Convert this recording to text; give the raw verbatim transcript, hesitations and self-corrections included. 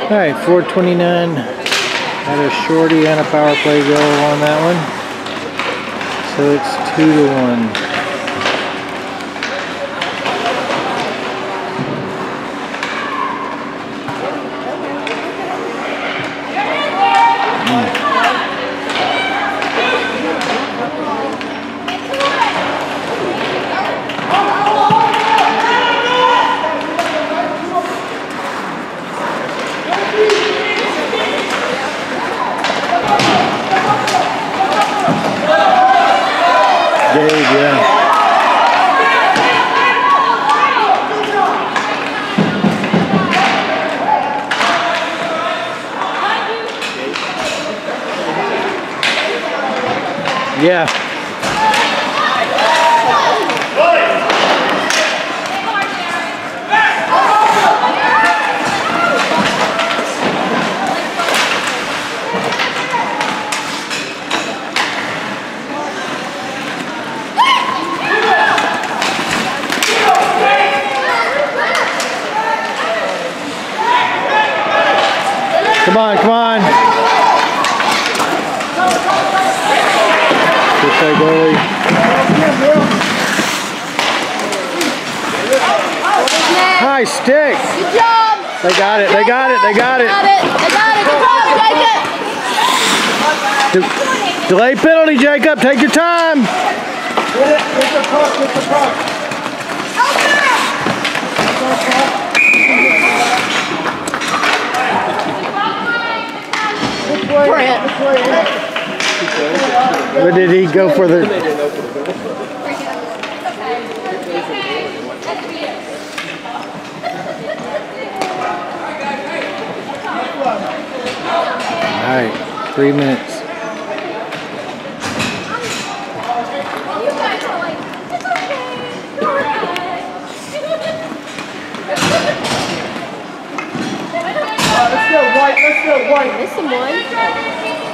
Alright, four twenty-nine. Had a shorty and a power play goal on that one. So it's two to one. Dave, yeah. Yeah. Come on, come on. Good play, goalie. Nice stick. Good job. They got it, they got it, they got it. They got it, they got it. Good job, Jacob. De delay penalty, Jacob. Take your time. Get it, get the puck, get the puck. Where did he go for the... Alright, three minutes. Let's go, White, let's go, White. Missing one.